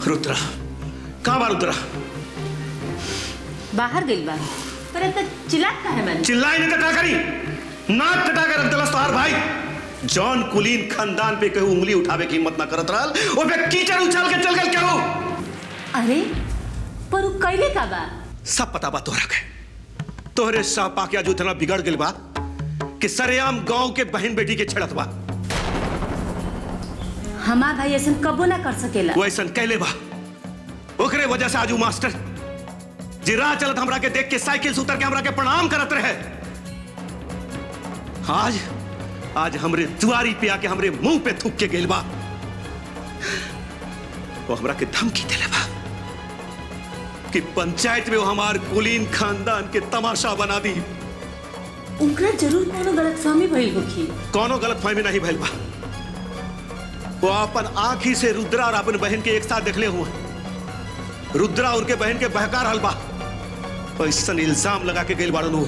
रुद्रा कहाँ बा? रुद्रा बाहर गई बा। पर इतना चिल्लात का है मैंने? चिल्लाई नहीं तो क्या करी? नाक कटा कर रख दिलस तोहार भाई। जॉन कुलीन खानदान पे कहूँ उंगली उठावे की हिम्मत ना करत रहल, वो पे कीचड़ उछाल के चल गल क्या हो? अरे पर वो कैले का बा? सब पता बा तोहरा के। तोहरे शाह पाकिया जो इतना बिगड़ गल बा कि सरेआम गांव के बहन बेटी के छेड़त बा। हमार भाई ऐसा कबो ना कर सकेला। वो ऐसा कहले बा, ओकरे वजह से आजू मास्टर जी राह चलत हमरा के देख के साइकिल से उतर के हमरा के प्रणाम करत रहे। आज हमरे दुआरी पे आके हमरे मुंह पे थूक के गेल बा। वो हमरा के धमकी देले बा कि पंचायत में वो हमार कुलीन खानदान के तमाशा बना दी। उनका जरूर कोनो गलतफहमी भइल होखी। कोनो गलतफहमी नहीं भइल बा। वो अपन आंखी से रुद्रा और अपन बहन के एक साथ देखले हुए। रुद्रा उनके बहन के बहका रहल बा। ऐसा इल्जाम लगा के गेल बाड़न।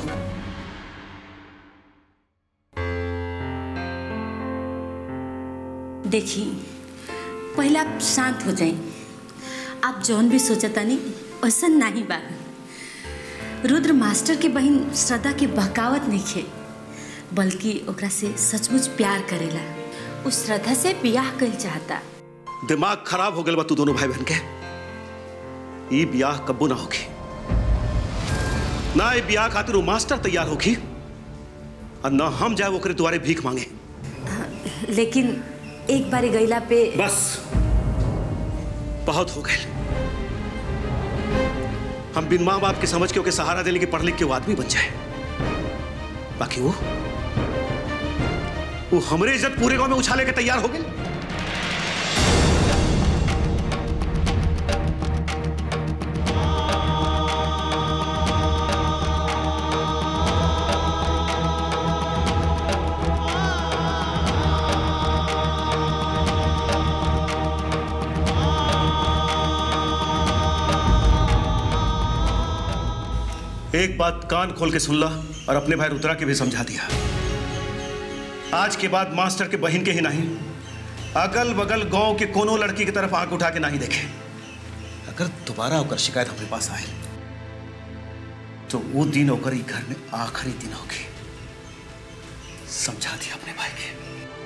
देखी पहले आप शांत हो जाएं। आप जौन भी सोचता नहीं ऐसा नहीं बा। रुद्र मास्टर के बहन श्रद्धा के बहकावत नहीं खे, बल्कि ओकरा से सचमुच प्यार करेला। उस श्रद्धा से ब्याह कर चाहता। दिमाग खराब हो गया बा तू दोनों भाई बहन के। ये ब्याह कब्बू ना होगी ना। ये ब्याह खातिर वो मास्टर तैयार होगी और ना हम जाए वो करे तुम्हारे भीख मांगे। लेकिन एक बार गईला पे बस बहुत हो गए। हम बिन मां बाप के समझ के ओके सहारा देने के पढ़ लिख के वो आदमी बन जाए। बाकी वो हमरे इज्जत पूरे गांव में उछाले के तैयार हो गए। एक बात कान खोल के सुन ला और अपने भाई रुद्रा के भी समझा दिया। आज के बाद मास्टर के बहन के ही नहीं, अगल बगल गांव के कोनो लड़की की तरफ आंख उठा के नहीं देखे। अगर दोबारा होकर शिकायत हमारे पास आए तो वो दिन होकर ही घर में आखिरी दिन होगी। समझा दिया अपने भाई के।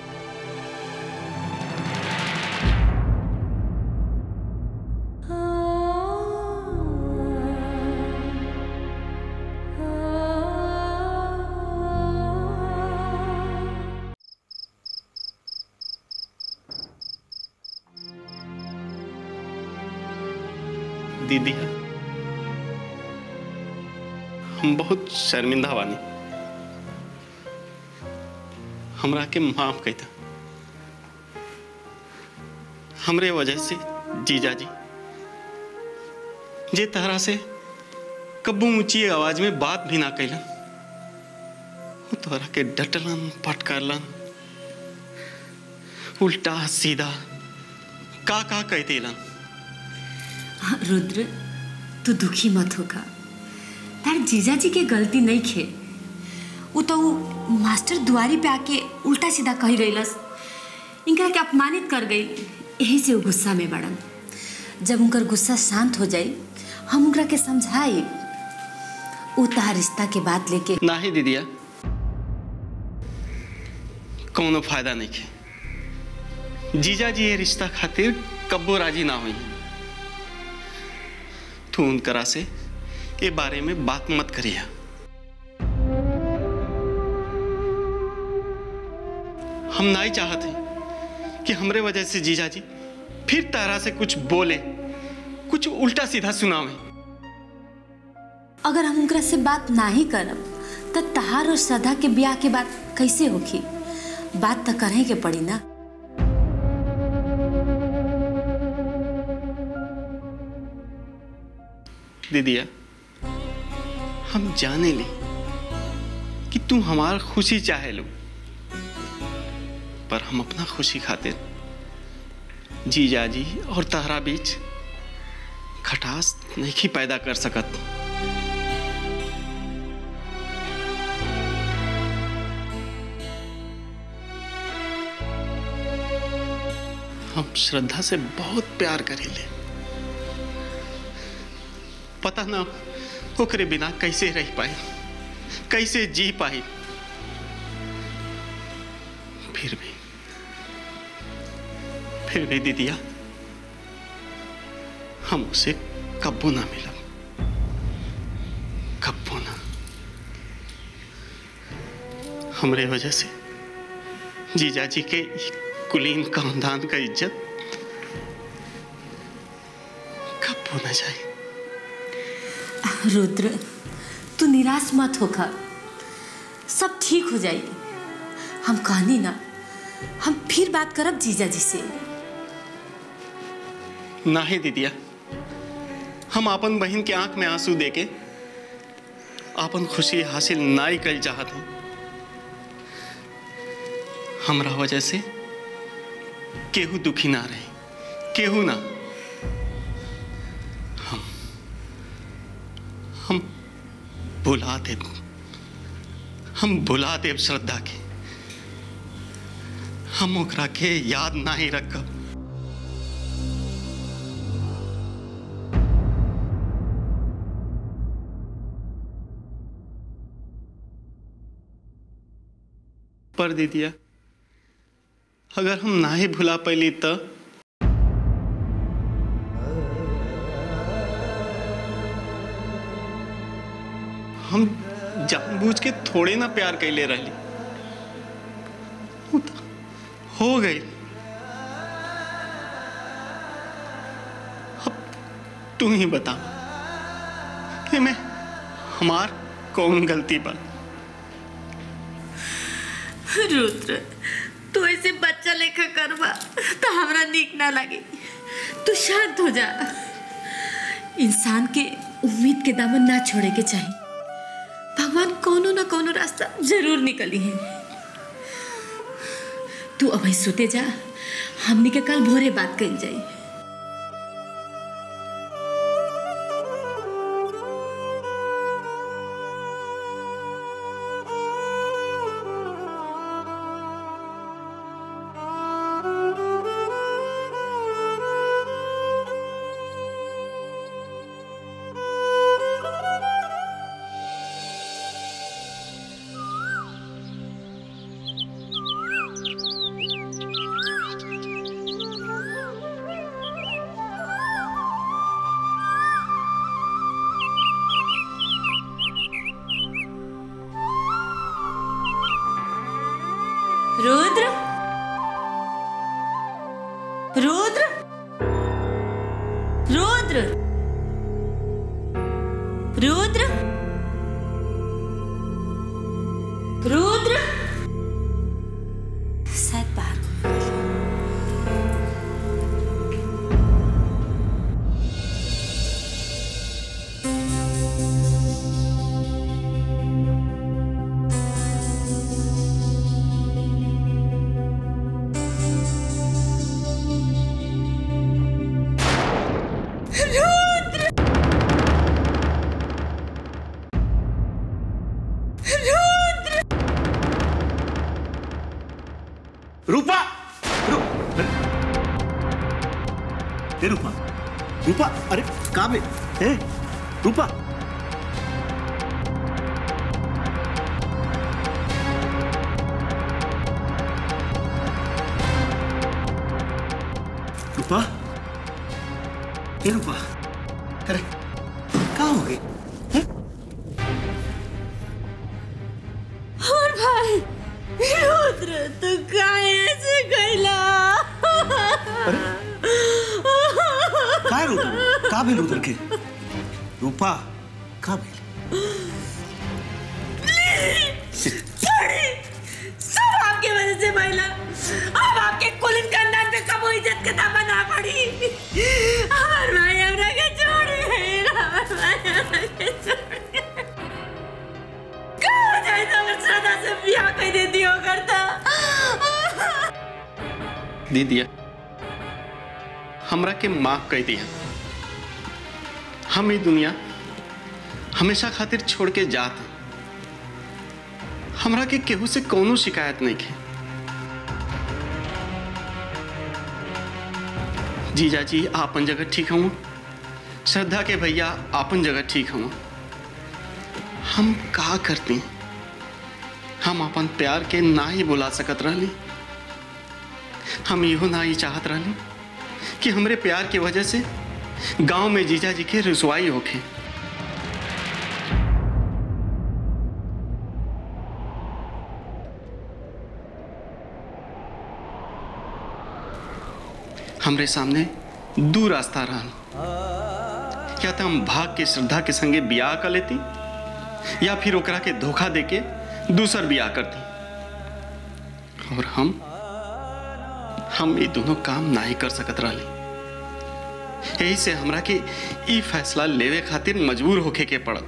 दीदी हम बहुत शर्मिंदा बानी। हमरा के माफ कहता। हमरे वजह से जीजा जी जे तरह से कब्बू ऊंची आवाज में बात भी ना कैलन, वो तोरा के डटलन फटकारलन, उल्टा सीधा का कहते लन। रुद्र तू दुखी मत होगा। तार जीजा जी के गलती नहीं खे। वो तो मास्टर दुआरी पे आके उल्टा सीधा कही रहीलस, इनका के अपमानित कर गई। यही से वो गुस्सा में बढ़न। जब उनका गुस्सा शांत हो जाए हम उनका के समझाए। वो तार रिश्ता के बात लेके नहीं दीदिया, कोनो फायदा नहीं खे। जीजा जी ये रिश्ता खातिर कब्बो राजी ना हुई। तू उनकरा से ये बारे में बात मत करिया। हम नहीं चाहते कि हमरे वजह से जीजा जी फिर तारा से कुछ बोले, कुछ उल्टा सीधा सुनावे। अगर हम उनकरा से बात ना ही करब तो तहार और श्रद्धा के ब्याह के बाद कैसे होगी? बात तो करे के पड़ी ना। दीदिया हम जाने ले कि तू हमार खुशी चाहे लो, पर हम अपना खुशी खातिर जीजा जी और तहरा बीच खटास नहीं पैदा कर सकत। हम श्रद्धा से बहुत प्यार करेले। पता ना ओकरे बिना कैसे रह पाई, कैसे जी पाई। फिर भी दीदिया हम उसे कब्बो ना मिला, कब्बो ना। हमरे वजह से जीजा जी के कुलीन खानदान का इज्जत कब्बो ना जाए। रुद्र, तू निराश मत होकर, सब ठीक हो जाएगी। हम कहनी ना, हम फिर बात करब जीजा जी से। नहीं दीदिया, हम अपन बहन के आंख में आंसू देके अपन खुशी हासिल नहीं कर चाहते। हमरा वजह से केहू दुखी ना रहे, केहू ना। हम भुला देव श्रद्धा के, हम ओकरा के याद नहीं रखब। पर दीदिया, अगर हम ना ही भुला पैली तो हम जानबूझ के थोड़े ना प्यार कैले रहली, हो गई। अब तू ही बता कि मैं हमार कौन गलती बा। रुद्र, तू ऐसे बच्चा लेखा करवा तो हमरा नीक ना लगे। तू शांत हो जा। इंसान के उम्मीद के दामन ना छोड़े के चाहिए। भगवान कोनो ना कोनो रास्ता जरूर निकली है। तू अभी सोते जा, हमनी के कल भोरे बात कल जाए। रुद्र, रुद्र, रुद्र, रुद्र, रुद्र, शायद बाहर रूपा, रूपा, रूपा, अरे कहाँ पे? रूपा, रूपा, रूपा, अरे कहाँ हो गई? और भाई रुद्र, तू कैसे गईला? काय रुद्र? का भेल रुद्र के? रूपा, का भेल? सब आपके वजह से महिला। अब आपके कुलीन खानदान पे कब इज्जत के दामन आ पड़ी। और भाई हमरा के छोड़ी है, और भाई हमरा के छोड़ी। कहाँ जाए तो श्रद्धा से ब्याह कर देती हो करता। दीदिया, हमरा के माफ कर दिया। हम ये दुनिया हमेशा खातिर छोड़ के जात। हमरा के केहू से कोनो शिकायत नहीं है। जीजा जी आपन जगह ठीक हूँ, श्रद्धा के भैया अपन जगह ठीक हम। हम का करती, हम अपन प्यार के ना ही बुला सकत रहली। हम इहो ना ही चाहत रहली कि हमरे प्यार की वजह से गांव में जीजा जी के रुसवाई होके। हमरे सामने दो रास्ता रहल, या तो हम भाग के श्रद्धा के संगे बियाह कर लेती, या फिर ओकरा के धोखा देके दूसर बियाह करती। और हम ये दोनों काम ना ही कर सकत रहली। यही से हमरा के ई फैसला लेवे खातिर मजबूर होके के पड़ल।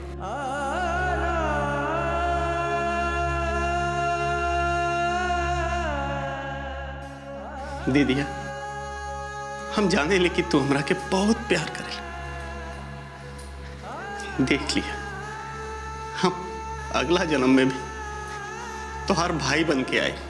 दीदिया, हम जाने ले कि तू हमरा के बहुत प्यार करे। देख लिया, हम अगला जन्म में भी तोहार भाई बन के आए।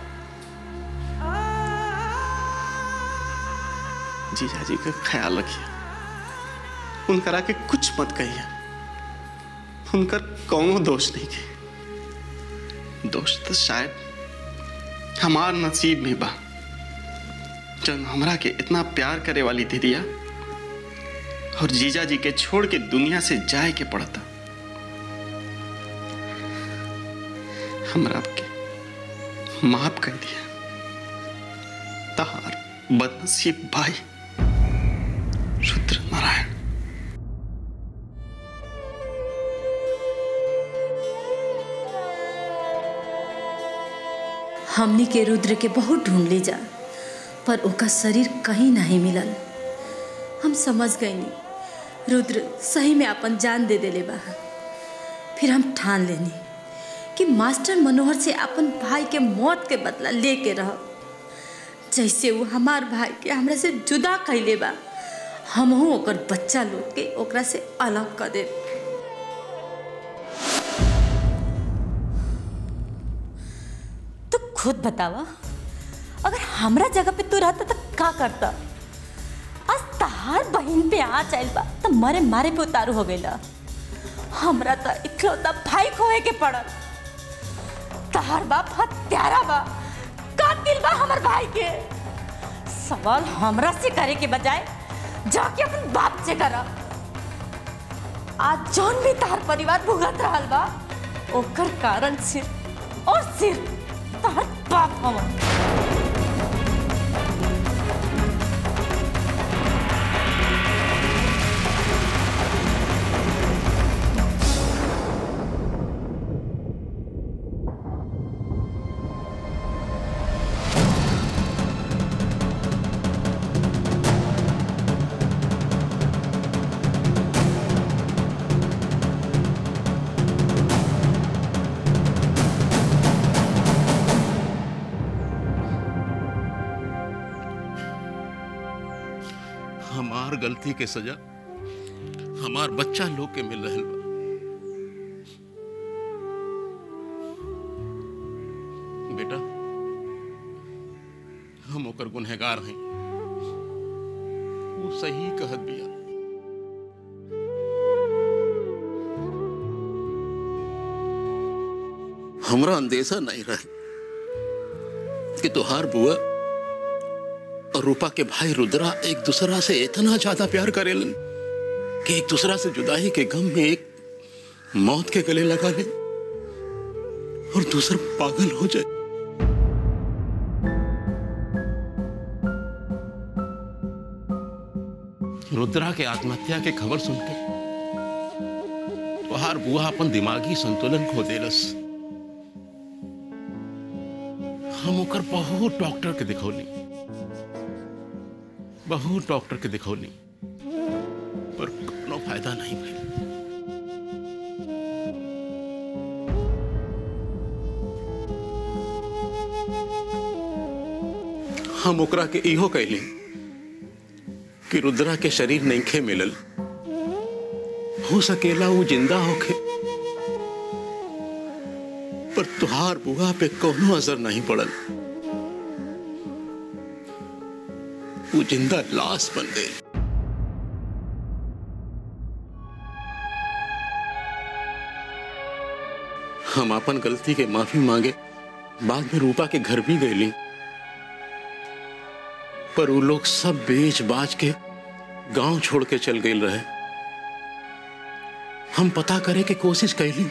जीजा जी का ख्याल रखिए, उनकरा के कुछ मत कहिए। उनकर कौनो दोष नहीं के। दोष तो शायद हमार नसीब में बा, जन हमरा के इतना प्यार करे वाली दीदिया और जीजा जी के छोड़ के दुनिया से जाए के पड़ता। हमरा के माफ कर दिया। तहार बदनसीब भाई रुद्र नारायण। हमनी के रुद्र के बहुत ढूंढ ले जा, पर ओका शरीर कहीं नहीं मिलल। हम समझ गईनी रुद्र सही में अपन जान दे देले बा। फिर हम ठान लेनी कि मास्टर मनोहर से अपन भाई के मौत के बदला लेके रह। जैसे वो हमार भाई के हमरा से जुदा कैले बा, हमहू ओकर बच्चा लोग के ओकरा से अलग कर दे। तो खुद बतावा, अगर हमरा जगह पे तू रहता तो का करता? आज तहार बहन पे आ चल बा तो मरे मारे पे उतारू हो गईला। हमरा तो इकलौता भाई खोए के पड़ल। तहार बाप हत्यारा बा, कातिल बा हमर भाई के। सवाल हमरा से करे के बजाय जाके अपन बाप से करा। आज जौन भी तहार परिवार भुगत रहल बा, ओकर कारण सिर्फ और सिर्फ तहार बाप हवन। हमार गलती के सजा हमार बच्चा लोग के मिल रहल बा। बेटा, हम ओकर गुनहगार हैं। वो सही कहत बिया। हमरा अंदेशा नहीं रहा कि तुहार बुआ और रूपा के भाई रुद्रा एक दूसरा से इतना ज्यादा प्यार करेलन कि एक दूसरा से जुदाई के गम में एक मौत के गले लगा ले और दूसरा पागल हो जाए। रुद्रा के आत्महत्या के खबर सुनकर तुहार बुआ अपन दिमागी संतुलन खो देलस। हम ओकर बहुत डॉक्टर के दिखौली, बहुत डॉक्टर के दिखौली, पर कोनो फायदा नहीं भइल। हम ओकरा के इहो कहली कि रुद्रा के शरीर नइखे मिलल, हो सकेला वो जिंदा होके, पर तुहार बुआ पे कोनो असर नहीं पड़ल। वो जिंदा लाश बन गई। हम अपन गलती के माफी मांगे, बाद में रूपा के घर भी गईली, पर वो लोग सब बेच बाच के गांव छोड़ के चल गए रहे। हम पता करे के कोशिश कैली,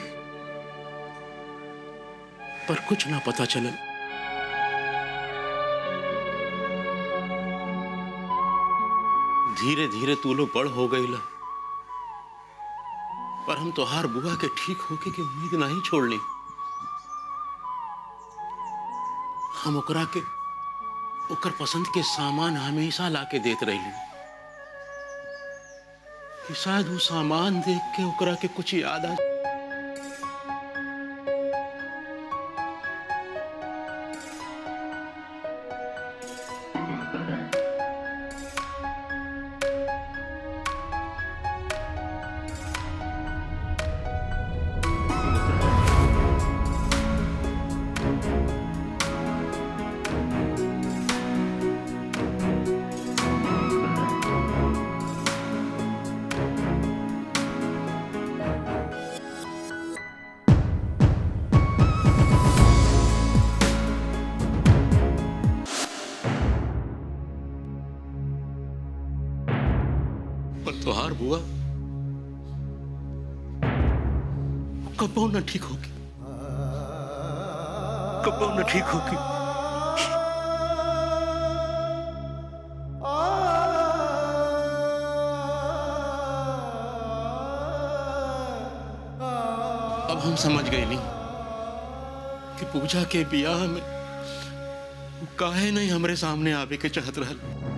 पर कुछ ना पता चलल। धीरे धीरे तू लोग बड़ हो गईला, पर हम तोहार बुआ के ठीक होके के उम्मीद नहीं छोड़ली। हम ओकरा के ओकर पसंद के सामान हमेशा लाके देत रही कि शायद वो सामान देख के ओकरा के कुछ याद आ। पर तोहार बुआ कबो न ठीक होगी, कबो न ठीक होगी। अब हम समझ गए नहीं कि पूजा के बियाह में काहे नहीं हमरे सामने आवे के चाहत रहल।